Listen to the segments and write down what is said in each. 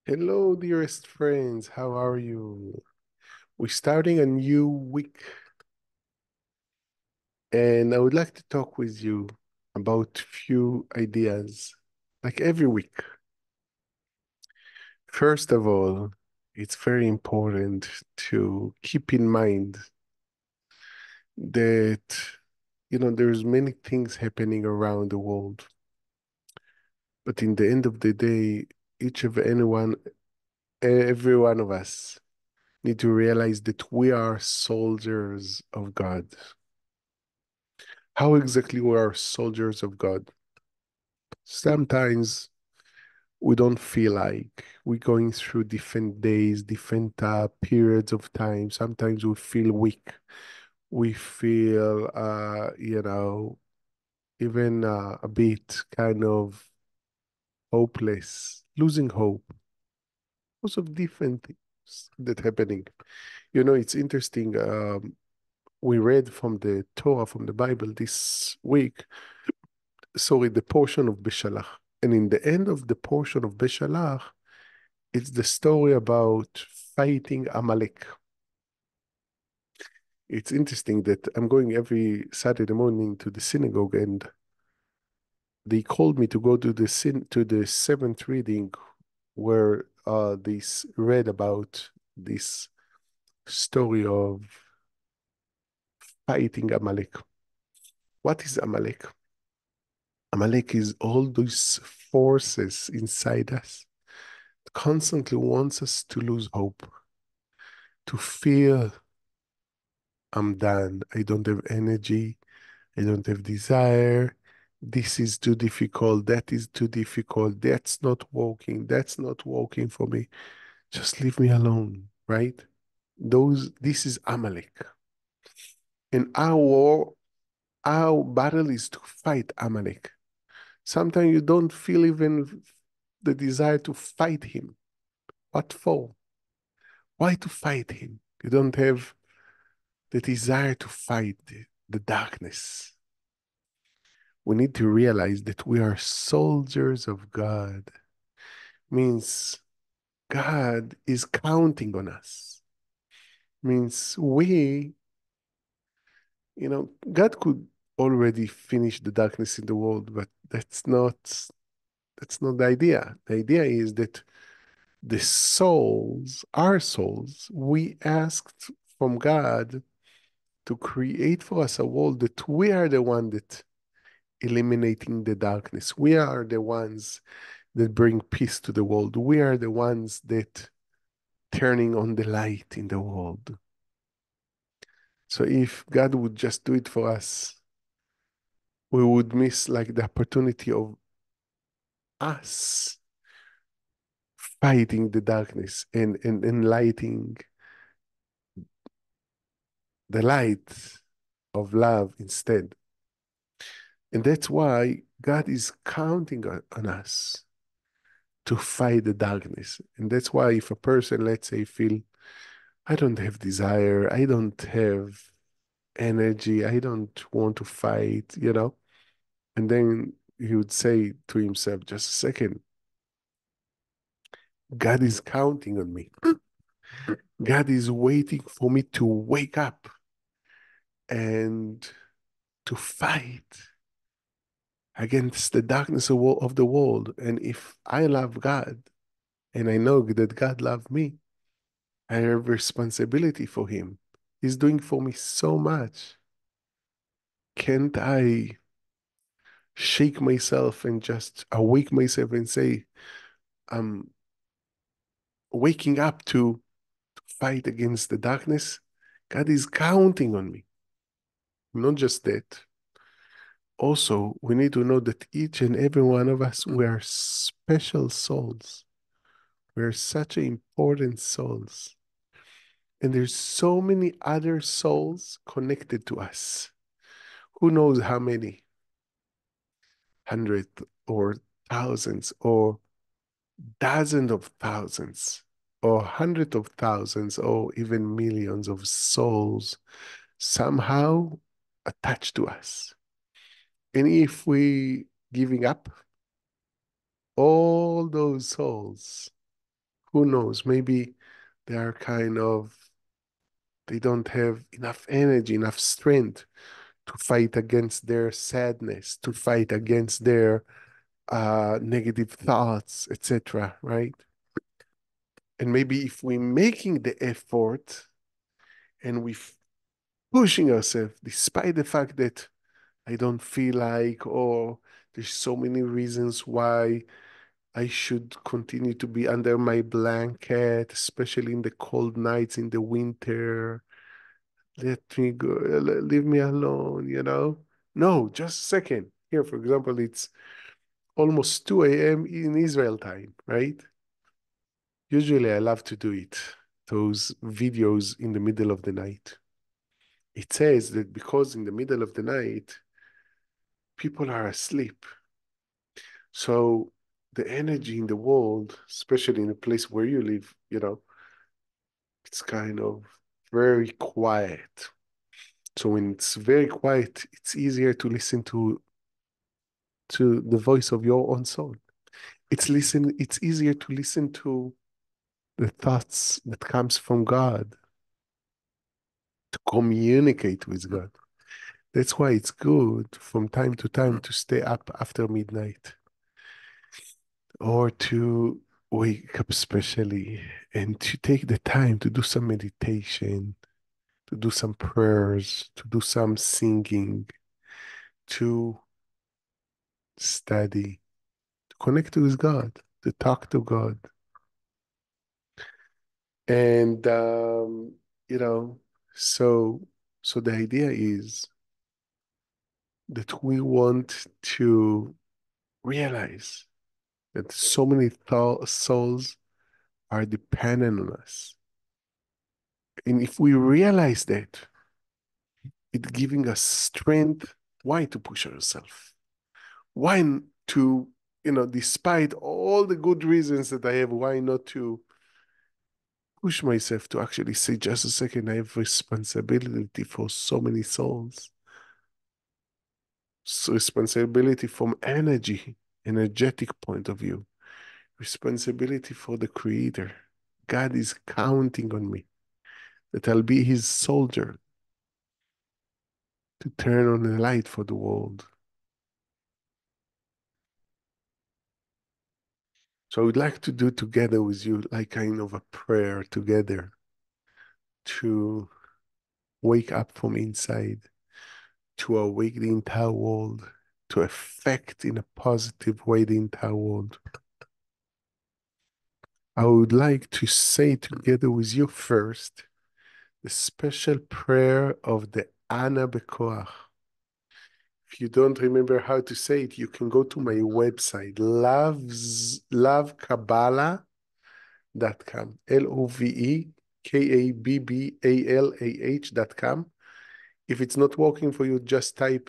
Hello, dearest friends. How are you? We're starting a new week, and I would like to talk with you about few ideas, like every week. First of all, it's very important to keep in mind that, there's many things happening around the world, but in the end of the day, every one of us need to realize that we are soldiers of God. How exactly we are soldiers of God? Sometimes we don't feel like we're going through different days, different periods of time. Sometimes we feel weak. We feel, even a bit kind of hopeless, losing hope. Lots of different things that happening. It's interesting. We read from the Torah, from the Bible this week, sorry, the portion of Beshalach. And in the end of the portion of Beshalach, it's the story about fighting Amalek. It's interesting that I'm going every Saturday morning to the synagogue, and they called me to go to the seventh reading where read about this story of fighting Amalek. What is Amalek? Amalek is all those forces inside us constantly wants us to lose hope, to feel I'm done. I don't have energy. I don't have desire. This is too difficult. That is too difficult. That's not working. That's not working for me. Just leave me alone, right? This is Amalek. And our battle is to fight Amalek. Sometimes you don't feel even the desire to fight him. What for? Why to fight him? You don't have the desire to fight the darkness. We need to realize that we are soldiers of God. Means God is counting on us. Means God could already finish the darkness in the world, but that's not the idea. The idea is that the souls, our souls, we asked from God to create for us a world that we are the one that eliminating the darkness. We are the ones that bring peace to the world. We are the ones that turning on the light in the world. So if God would just do it for us, we would miss like the opportunity of us fighting the darkness and lighting the light of love instead. And that's why God is counting on us to fight the darkness. And that's why if a person, let's say, feel I don't have desire, I don't have energy, I don't want to fight, and then he would say to himself, just a second, God is counting on me. God is waiting for me to wake up and to fight against the darkness of the world. And if I love God and I know that God loves me, I have responsibility for him. He's doing for me so much. Can't I shake myself and just awake myself and say, I'm waking up to fight against the darkness? God is counting on me. Not just that. Also, we need to know that each and every one of us, we are special souls. We are such important souls. And there's so many other souls connected to us. Who knows how many? Hundreds or thousands or dozens of thousands or hundreds of thousands or even millions of souls somehow attached to us. And if we giving up all those souls, Who knows? Maybe they are kind of, they don't have enough energy, enough strength to fight against their sadness, to fight against their negative thoughts, etc. Right? And maybe if we're making the effort and we pushing ourselves, despite the fact that I don't feel like, or there's so many reasons why I should continue to be under my blanket, especially in the cold nights in the winter. Let me go, leave me alone, you know? No, just a second. Here, for example, it's almost 2 a.m. in Israel time, right? Usually I love to do it, those videos in the middle of the night. It says that because in the middle of the night, people are asleep. So the energy in the world, especially in a place where you live, it's kind of very quiet. So when it's very quiet, it's easier to listen to the voice of your own soul. It's easier to listen to the thoughts that comes from God, to communicate with God. That's why it's good from time to time to stay up after midnight or to wake up especially and to take the time to do some meditation, to do some prayers, to do some singing, to study, to connect with God, to talk to God. And you know, so so the idea is that we want to realize that so many souls are dependent on us. And if we realize that, it's giving us strength. Why to push ourselves? Why to, despite all the good reasons that I have, why not to push myself to actually say, just a second, I have responsibility for so many souls. So responsibility from energetic point of view, responsibility for the Creator. God is counting on me that I'll be His soldier to turn on the light for the world. So I would like to do together with you, like kind of a prayer together to wake up from inside, to awake the entire world, to affect in a positive way the entire world. I would like to say together with you first the special prayer of the Ana Bekoach. If you don't remember how to say it, you can go to my website, lovekabbalah.com, LOVEKABBALAH.com. If it's not working for you, just type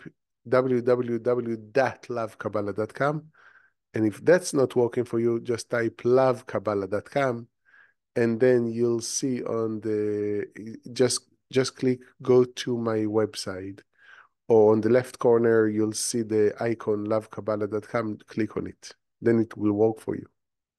www.lovekabbalah.com. And if that's not working for you, just type lovekabbalah.com. And then you'll see on the, just click, go to my website. Or on the left corner, you'll see the icon lovekabbalah.com. Click on it. Then it will work for you.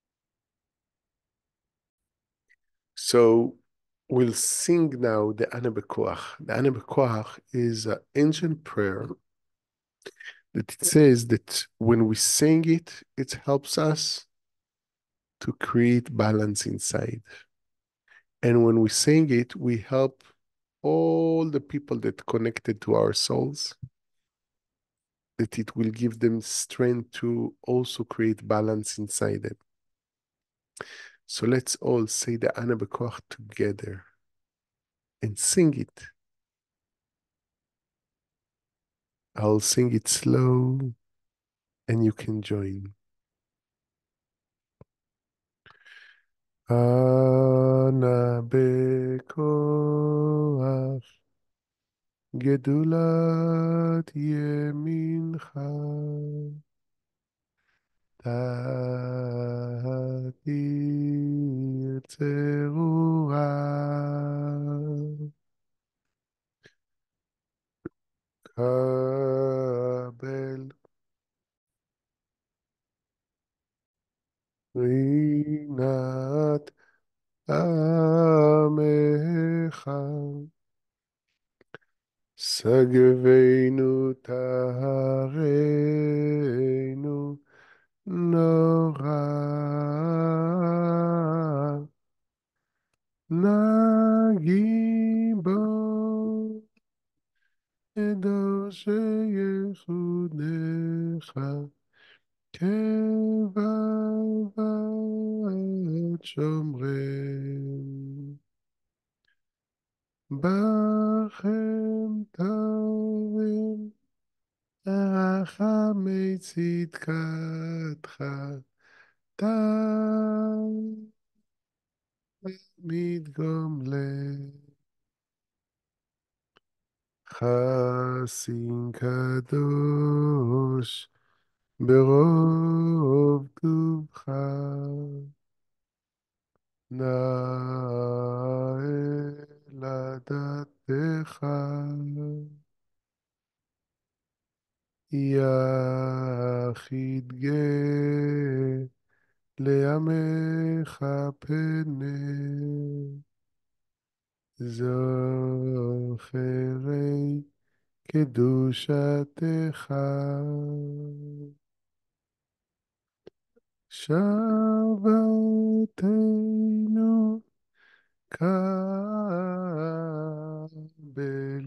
So we'll sing now the Ana Bekoach. The Ana Bekoach is an ancient prayer that it says that when we sing it, it helps us to create balance inside. And when we sing it, we help all the people that connected to our souls, that it will give them strength to also create balance inside them. So let's all say the Ana Bekoach together and sing it. I'll sing it slow and you can join. Ana Bekoach גדולת ימינך תאיר צרועה קבל רינת עמך, סגבנו טהרנו נורא, נגיבו קדוש ייחודך, כבבת שומרם. בכם תרם רחמי צדקתך, תמיד גומלם. חסין קדוש ברוב טובך, נאה לדתך, יחיד גאה לעמך פנה, זוכרי קדושתך. שבתנו קבל,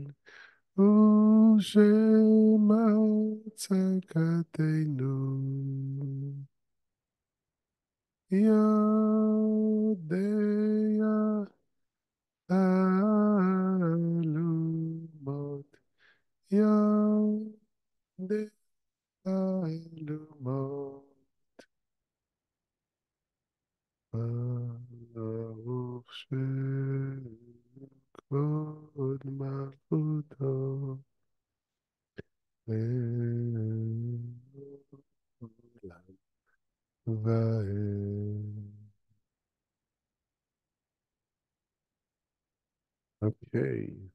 ושמע צעקתנו. יודע תעלומות, יודע תעלומות. ברוך שם כבוד מלכותו, לעולם ועד. Okay.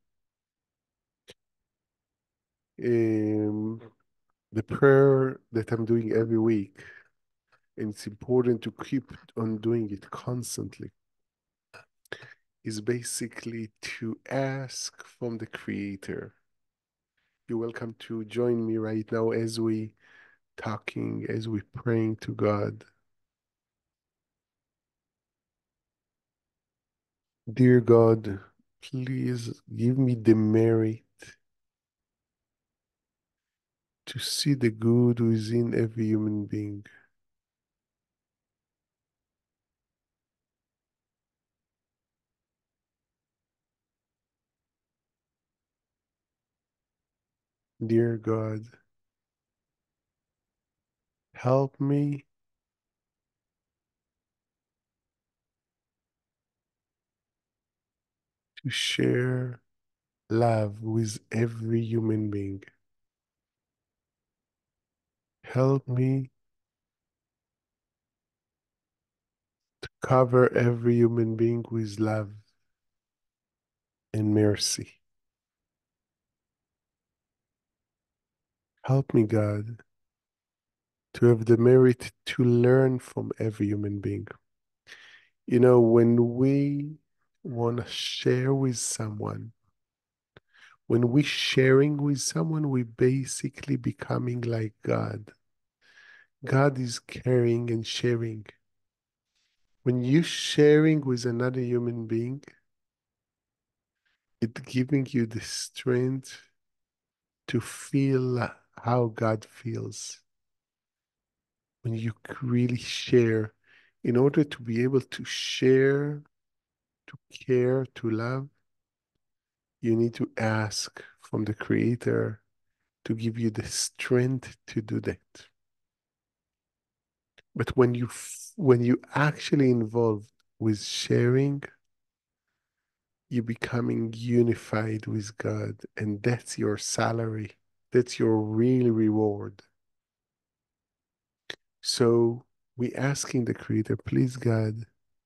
Um, the prayer that I'm doing every week, and it's important to keep on doing it constantly, is basically to ask from the Creator. You're welcome to join me right now as we talking, as we praying to God. Dear God, please give me the merit to see the good within every human being. Dear God, help me to share love with every human being. Help me to cover every human being with love and mercy. Help me, God, to have the merit to learn from every human being. You know, when we want to share with someone, when we sharing with someone, we basically becoming like God. God is caring and sharing. When you sharing with another human being, it giving you the strength to feel how God feels. When you really share, in order to be able to share, to care, to love, you need to ask from the Creator to give you the strength to do that. But when you actually involved with sharing, you're becoming unified with God, and that's your salary. That's your real reward. So we asking the Creator, please God,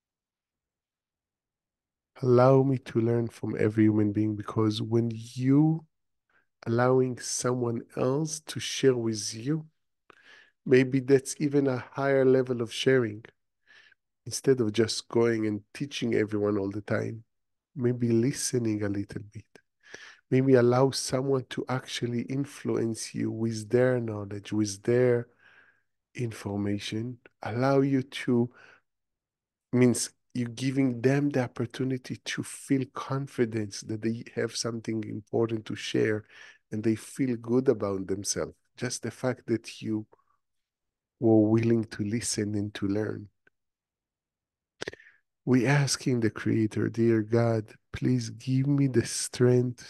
allow me to learn from every human being, because when you allowing someone else to share with you, maybe that's even a higher level of sharing. instead of just going and teaching everyone all the time, maybe listening a little bit. Maybe allow someone to actually influence you with their knowledge, with their information, allow you to, means you giving them the opportunity to feel confidence that they have something important to share and they feel good about themselves. Just the fact that you were willing to listen and to learn. We asking the Creator, dear God, please give me the strength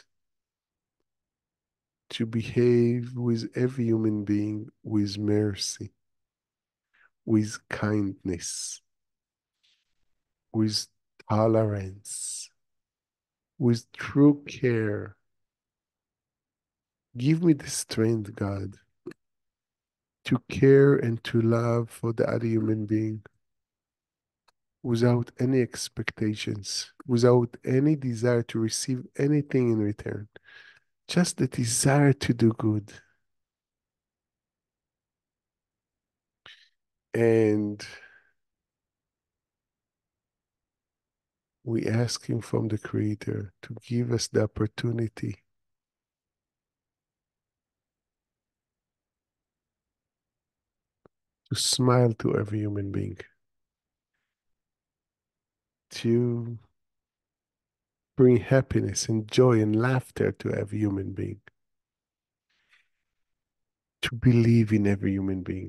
to behave with every human being with mercy, with kindness, with tolerance, with true care. Give me the strength, God, to care and to love for the other human being without any expectations, without any desire to receive anything in return, just the desire to do good. And we ask Him from the Creator to give us the opportunity to smile to every human being, to bring happiness and joy and laughter to every human being, to believe in every human being.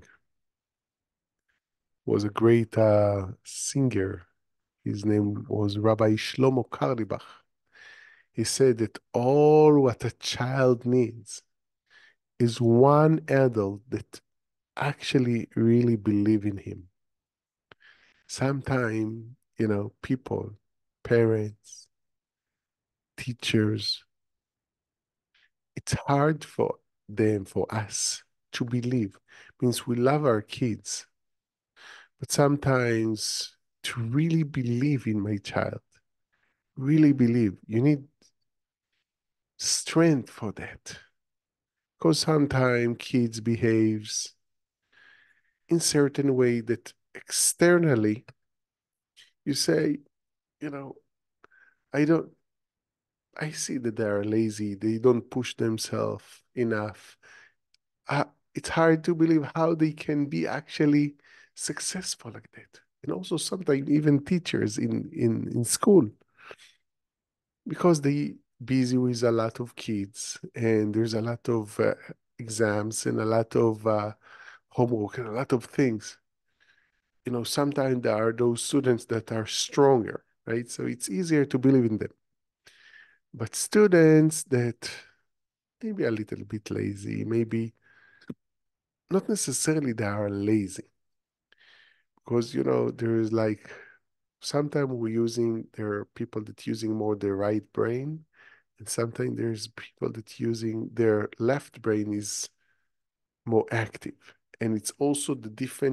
Was a great singer. His name was Rabbi Shlomo Karlibach. He said that all what a child needs is one adult that actually really believe in him. Sometimes, people, parents, teachers, it's hard for them, for us to believe. Means we love our kids, but sometimes to really believe in my child, really believe, you need strength for that. Because sometimes kids behaves in certain way that externally you say, you know, I don't, I see that they are lazy. They don't push themselves enough. Uh, it's hard to believe how they can be actually successful like that. And also sometimes even teachers in school, because they busy with a lot of kids and there's a lot of exams and a lot of homework and a lot of things. Sometimes there are those students that are stronger, right? So it's easier to believe in them. But students that maybe a little bit lazy, maybe not necessarily they are lazy, because there is like sometimes there are people that using more their right brain, and sometimes there's people that using their left brain is more active. And it's also the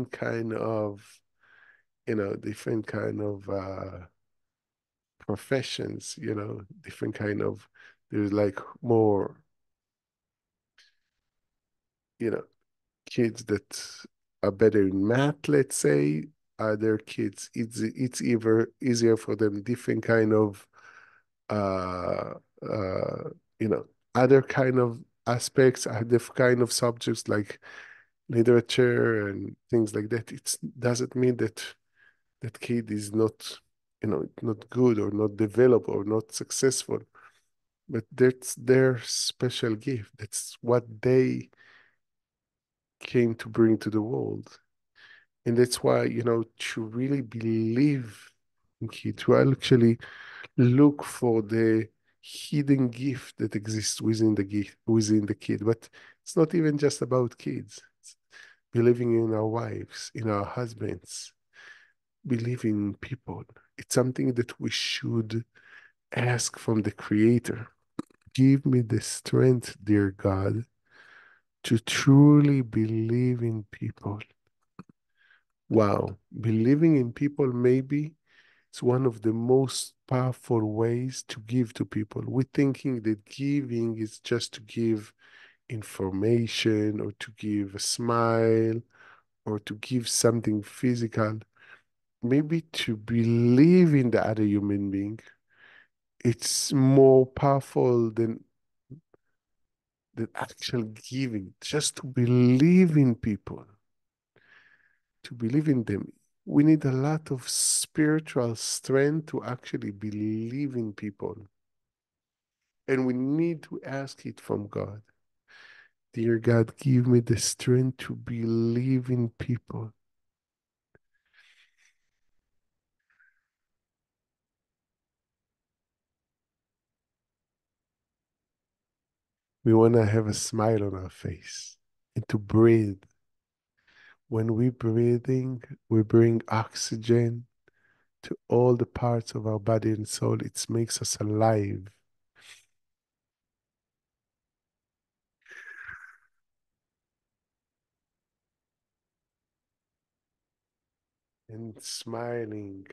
different kind of professions, different kind of, there's like more, you know, kids that are better in math, let's say. Other kids, it's either easier for them, different kind of uh uh you know, other kind of aspects, other kind of subjects like literature and things like that. It doesn't mean that that kid is not, not good or not developed or not successful, but that's their special gift. That's what they came to bring to the world. And that's why, to really believe in kid, to actually look for the hidden gift that exists within the kid. But it's not even just about kids. It's believing in our wives, in our husbands, believing in people. It's something that we should ask from the Creator. Give me the strength, dear God, to truly believe in people. Wow, believing in people maybe it's one of the most powerful ways to give to people. We're thinking that giving is just to give information or to give a smile or to give something physical. maybe to believe in the other human being, it's more powerful than actual giving. Just to believe in people, to believe in them. We need a lot of spiritual strength to actually believe in people. And we need to ask it from God. Dear God, give me the strength to believe in people. We want to have a smile on our face and to breathe. When we're breathing, we bring oxygen to all the parts of our body and soul. It makes us alive. And smiling.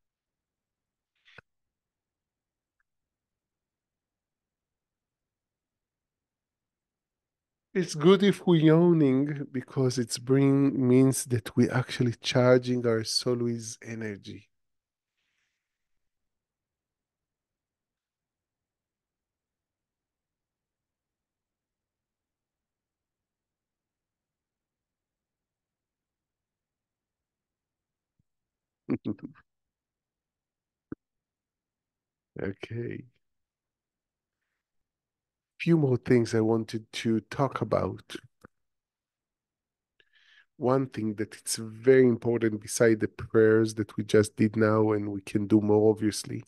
It's good if we're yawning because it's bring means that we're actually charging our soul with energy. Okay. Few more things I wanted to talk about. One thing that it's very important beside the prayers that we just did now and we can do more obviously,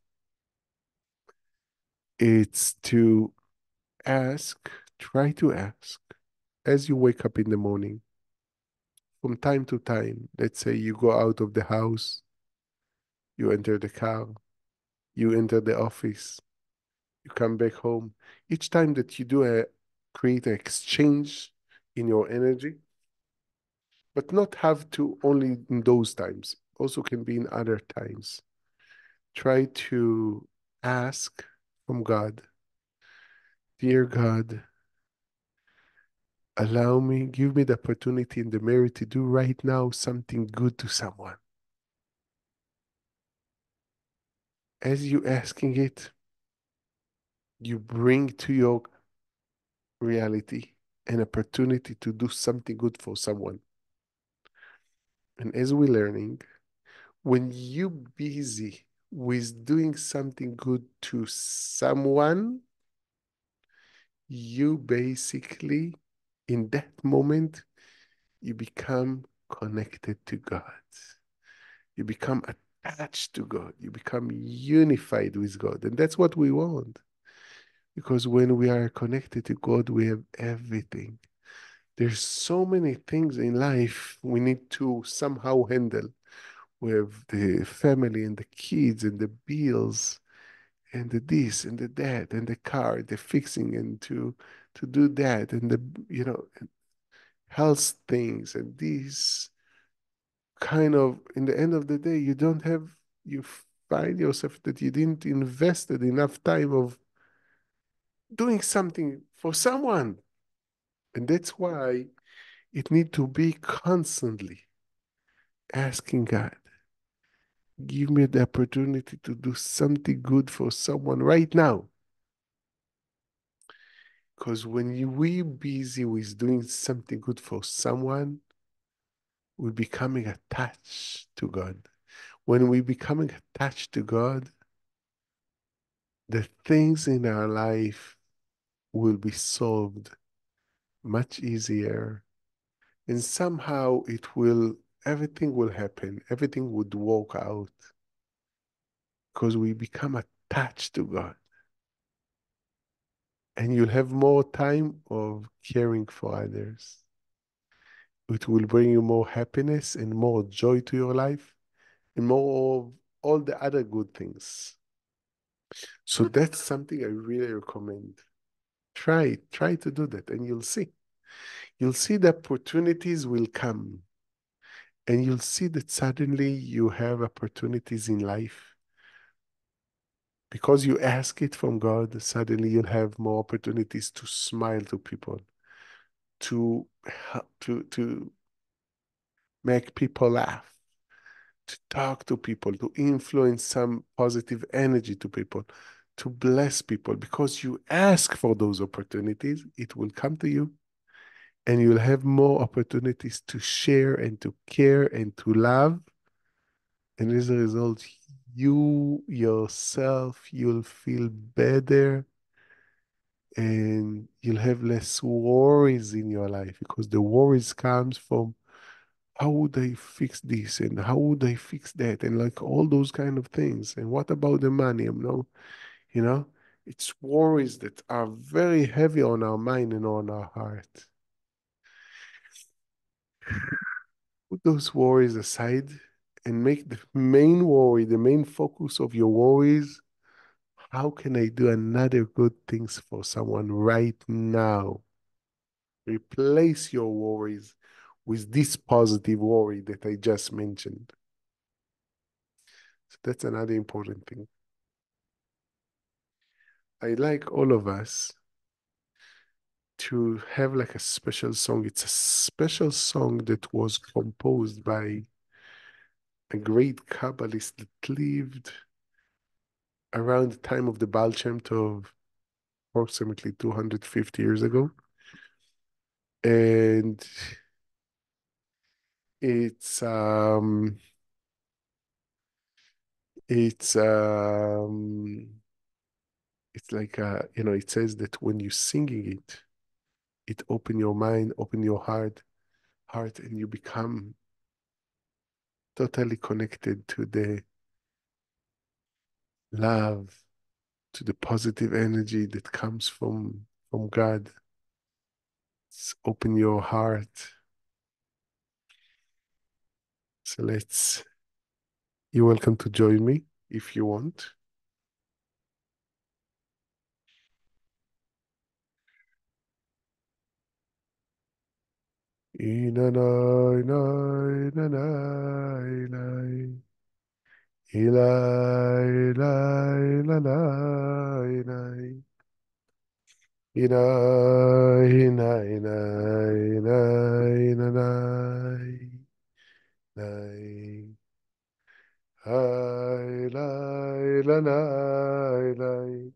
it's to ask, try to ask as you wake up in the morning, from time to time. Let's say you go out of the house, you enter the car, you enter the office, you come back home. Each time that you do create an exchange in your energy, but not have to only in those times, also can be in other times. Try to ask from God, dear God, allow me, give me the opportunity and the merit to do right now something good to someone. As you asking it, you bring to your reality an opportunity to do something good for someone. And as we're learning, when you busy with doing something good to someone, you basically, in that moment, you become connected to God. You become attached to God. You become unified with God. And that's what we want. Because when we are connected to God, we have everything. There's so many things in life we need to somehow handle. We have the family and the kids and the bills and the this and the that and the car, the fixing and to do that and the health things and these kind of in the end of the day you don't have you find yourself that you didn't invested enough time of doing something for someone. And that's why it need to be constantly asking God, give me the opportunity to do something good for someone right now. Because when we busy with doing something good for someone, we're becoming attached to God. When we're becoming attached to God, the things in our life will be solved much easier. And somehow everything will happen, everything would work out because we become attached to God. And you'll have more time of caring for others. It will bring you more happiness and more joy to your life and more of all the other good things. So that's something I really recommend. Try to do that, and you'll see. You'll see the opportunities will come, and you'll see that suddenly you have opportunities in life. Because you ask it from God, suddenly you'll have more opportunities to smile to people, to make people laugh, to talk to people, to influence some positive energy to people, to bless people, because you ask for those opportunities, it will come to you, and you'll have more opportunities to share and to care and to love. And as a result, you yourself, you'll feel better and you'll have less worries in your life, because the worries comes from how would I fix this and how would I fix that, and like all those kind of things. And what about the money? You know, it's worries that are very heavy on our mind and on our heart. Put those worries aside and make the main worry, the main focus of your worries. How can I do another good things for someone right now? Replace your worries with this positive worry that I just mentioned. So that's another important thing. I like all of us to have like a special song. It's a special song that was composed by a great Kabbalist that lived around the time of the Baal Shem Tov, approximately 250 years ago. And it's um it's um it's like it says that when you're singing it, it open your mind, open your heart, and you become totally connected to the love, to the positive energy that comes from God. Open your heart. So you're welcome to join me if you want. Inanai, nai, nanai, nai. Ilai, ilai, lanai, nai. Inai, inai, nai, nai, nanai, nai. Hai, lai, lanai, lai.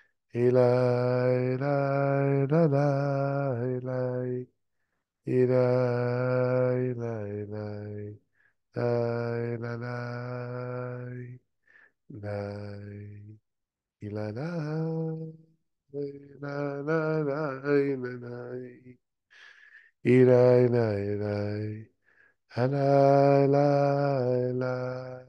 Ilai, ilai, lanai, lai. Ilai, ilai, lai. Lai, la, lai. Lai. Ilanai, ilanai, ilanai, irai, irai, irai, hanai, lai, lai,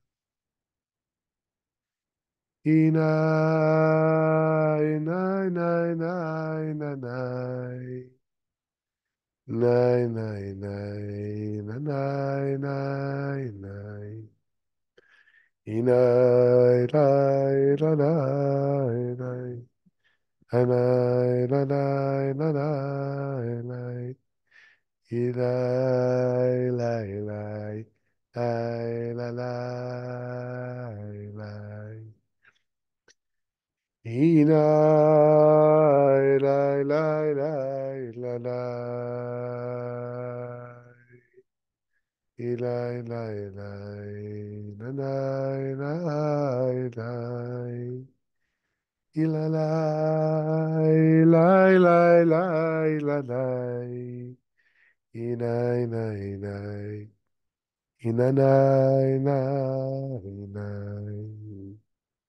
inai, nai, nai, nai, nai, nai, nai, nai, nai, nai, nai, inai, lai, lai, lai, lai. Hanai, lanai, lanai, lai. Ilai, lai, lai. Lai, la, lai, lai. Inai, lai, lai, lai, la, lai. Ilai, lai, lai. Lanai, lai, lai. Ilalai, lai, lai, lai, la, lai. Inai, nai, nai. Inanai, nai, nai.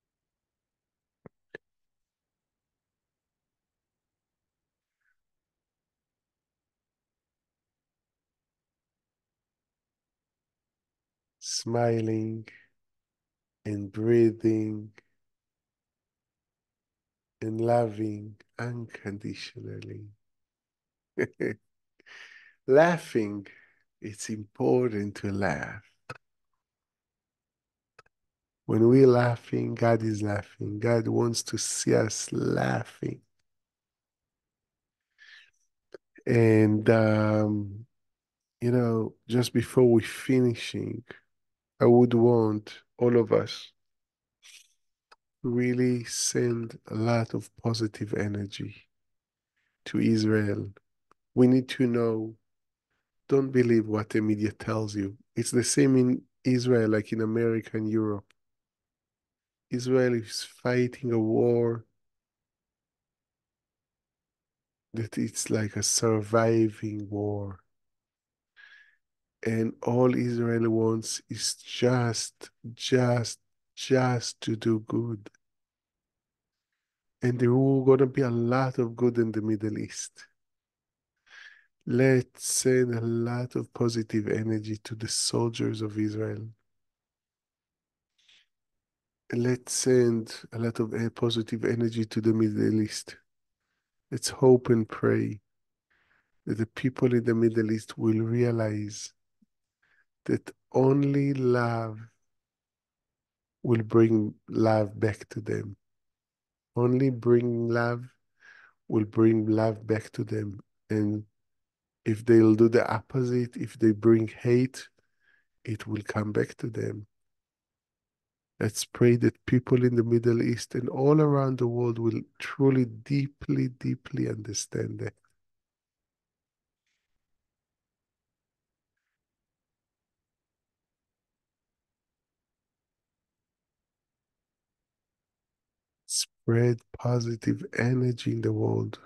Smiling and breathing and loving unconditionally. Laughing, it's important to laugh. When we're laughing, God is laughing. God wants to see us laughing. And, just before we finishing, I would want all of us to really send a lot of positive energy to Israel. We need to know, don't believe what the media tells you. It's the same in Israel, like in America and Europe. Israel is fighting a war that it's like a surviving war. And all Israel wants is just to do good. And there are going to be a lot of good in the Middle East. Let's send a lot of positive energy to the soldiers of Israel. Let's send a lot of positive energy to the Middle East. Let's hope and pray that the people in the Middle East will realize that only love will bring love back to them. Only bring love will bring love back to them. And if they'll do the opposite, if they bring hate, it will come back to them. Let's pray that people in the Middle East and all around the world will truly, deeply understand that. Spread positive energy in the world.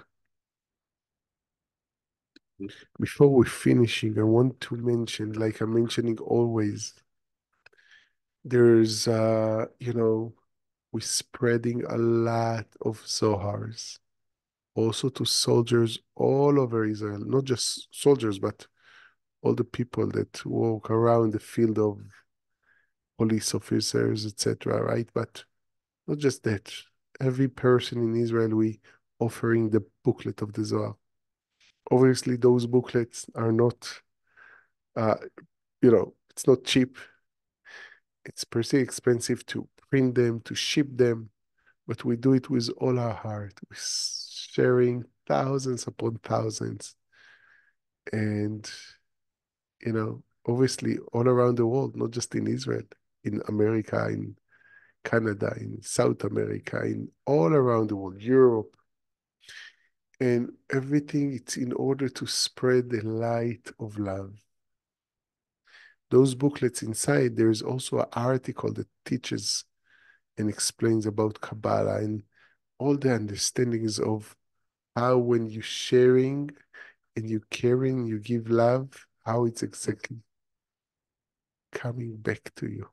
Before we're finishing, I want to mention, like I'm mentioning always, there's, we're spreading a lot of Zohars also to soldiers all over Israel, not just soldiers, but all the people that walk around the field of police officers, etc., right? But not just that. Every person in Israel, we offering the booklet of the Zohar. Obviously, those booklets are not, uh, it's not cheap. It's pretty expensive to print them, to ship them, but we do it with all our heart. We're sharing thousands upon thousands. And, obviously all around the world, not just in Israel, in America, in Canada, in South America, in all around the world, Europe, and everything. It's in order to spread the light of love. Those booklets inside, there's also an article that teaches and explains about Kabbalah and all the understandings of how when you're sharing and you caring, you give love, how it's exactly coming back to you.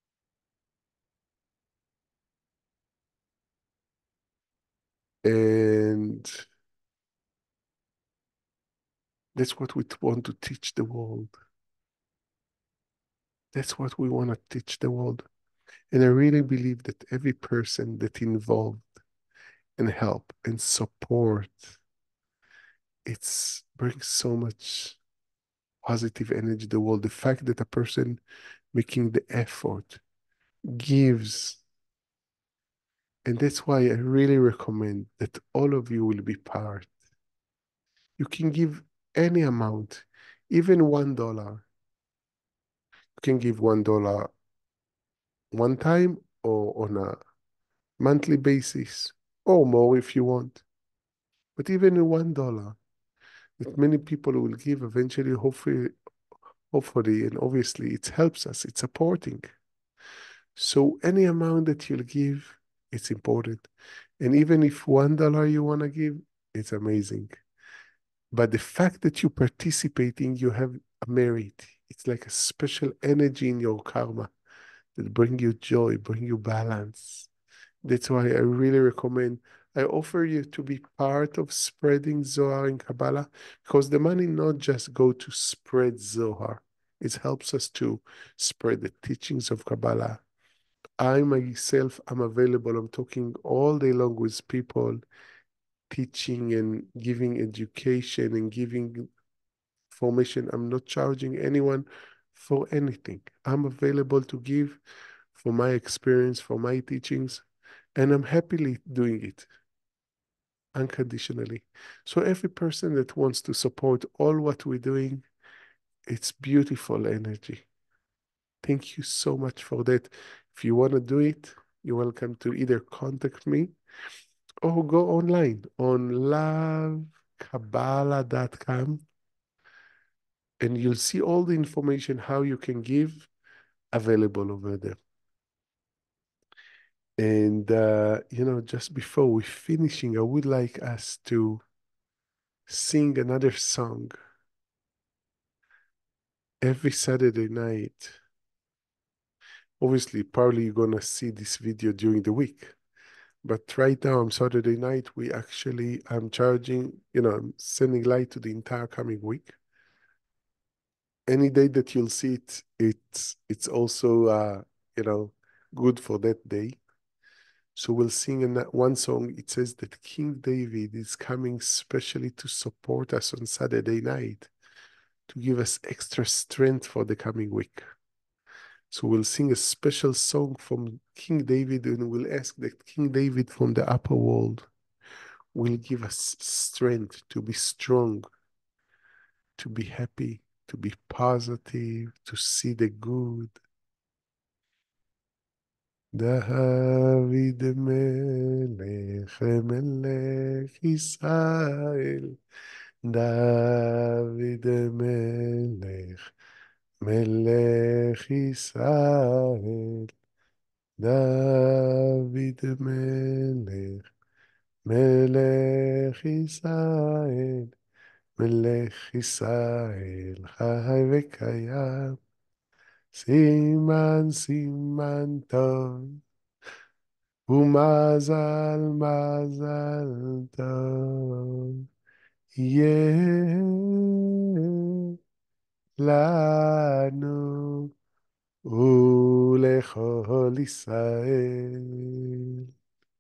And that's what we want to teach the world. That's what we want to teach the world. And I really believe that every person that involved and help and support, it's brings so much positive energy to the world. The fact that a person making the effort gives. And that's why I really recommend that all of you will be part. You can give any amount, even $1. You can give $1 one time or on a monthly basis or more if you want. But even in $1 that many people will give eventually, hopefully, and obviously it helps us, it's supporting. So any amount that you'll give, it's important. And even if $1 you want to give, it's amazing. But the fact that you're participating, you have a merit. It's like a special energy in your karma that bring you joy, bring you balance. That's why I really recommend. I offer you to be part of spreading Zohar in Kabbalah because the money not just go to spread Zohar. It helps us to spread the teachings of Kabbalah. I myself am available. I'm talking all day long with people, teaching and giving education and giving formation. I'm not charging anyone for anything. I'm available to give for my experience, for my teachings, and I'm happily doing it unconditionally. So every person that wants to support all what we're doing, it's beautiful energy. Thank you so much for that. If you want to do it, you're welcome to either contact me or go online on lovekabbalah.com and you'll see all the information how you can give. available over there. And, just before we finishing, I would like us to sing another song every Saturday night. Obviously, probably you're going to see this video during the week. But right now on Saturday night, I'm charging, I'm sending light to the entire coming week. Any day that you'll see it, it's also, good for that day. So we'll sing in that one song. It says that King David is coming specially to support us on Saturday night, to give us extra strength for the coming week. So we'll sing a special song from King David, and we'll ask that King David from the upper world will give us strength to be strong, to be happy, to be positive, to see the good. David melech melech Israel, David melech melech Israel, David melech melech Israel, מלך ישראל חי וקיים, סימן סימן טוב, ומזל מזל טוב, יהיה לנו ולכל ישראל.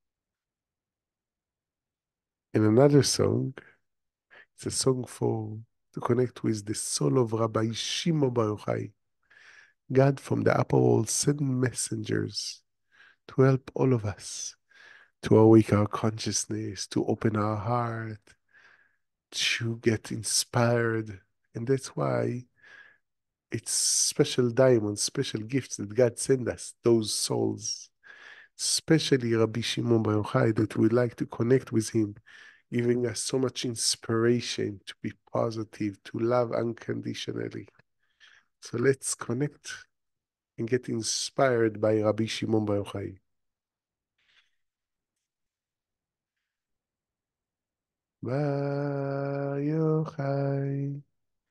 In another song, it's a song to connect with the soul of Rabbi Shimon Bar Yochai. God from the upper world sent messengers to help all of us, to awake our consciousness, to open our heart, to get inspired. And that's why it's special diamonds, special gifts that God sent us, those souls, especially Rabbi Shimon Bar Yochai, that we like to connect with him, giving us so much inspiration to be positive, to love unconditionally. So let's connect and get inspired by Rabbi Shimon Bar Yochai. Bar Yochai,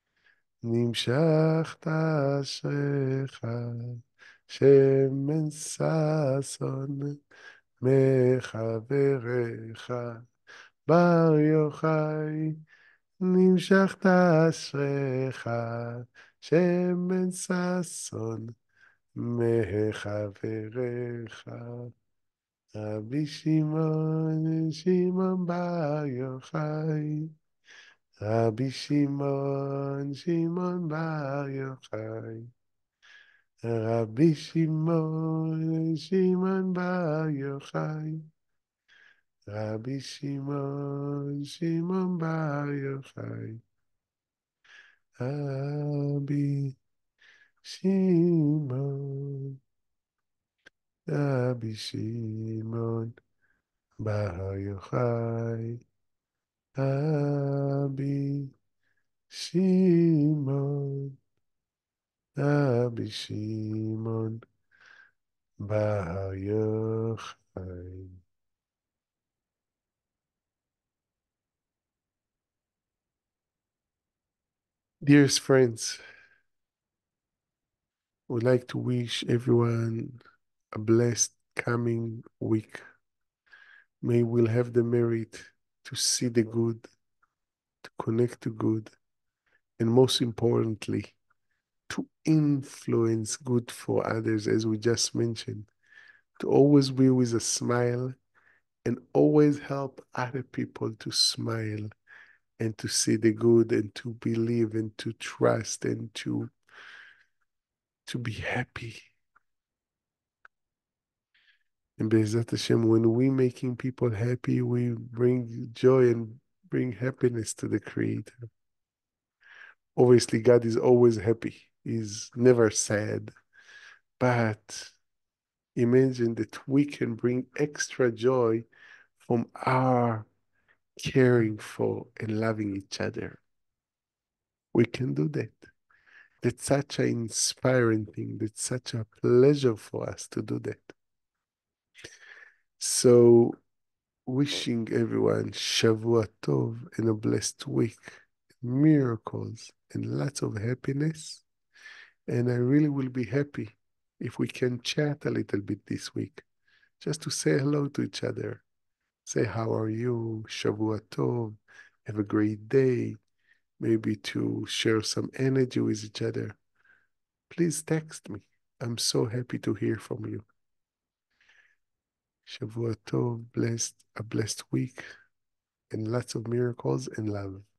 נמשכת אשריך, שמן ששון מחבריך. בר יוחאי, נמשכת אשריך, שמן ששון מחבריך. רבי שמעון, שמעון בר יוחאי, רבי שמעון, שמעון בר יוחאי, רבי שמעון, שמעון בר יוחאי, רבי שמעון, שמעון בר יוחאי, רבי שמעון, רבי שמעון בר יוחאי, רבי שמעון, רבי שמעון בר יוחאי. Dearest friends, would like to wish everyone a blessed coming week. May we'll have the merit to see the good, to connect to good, and most importantly, to influence good for others, as we just mentioned, to always be with a smile and always help other people to smile and to see the good and to believe and to trust and to be happy. And Be'ezat Hashem, when we making people happy, we bring joy and bring happiness to the Creator. Obviously, God is always happy. He's never sad. But imagine that we can bring extra joy from our caring for and loving each other. We can do that. That's such an inspiring thing. That's such a pleasure for us to do that. So, wishing everyone Shavua Tov and a blessed week, miracles, and lots of happiness. And I really will be happy if we can chat a little bit this week, just to say hello to each other. Say, how are you? Shavua Tov. Have a great day. Maybe to share some energy with each other. Please text me. I'm so happy to hear from you. Shavua Tov, a blessed week, and lots of miracles and love.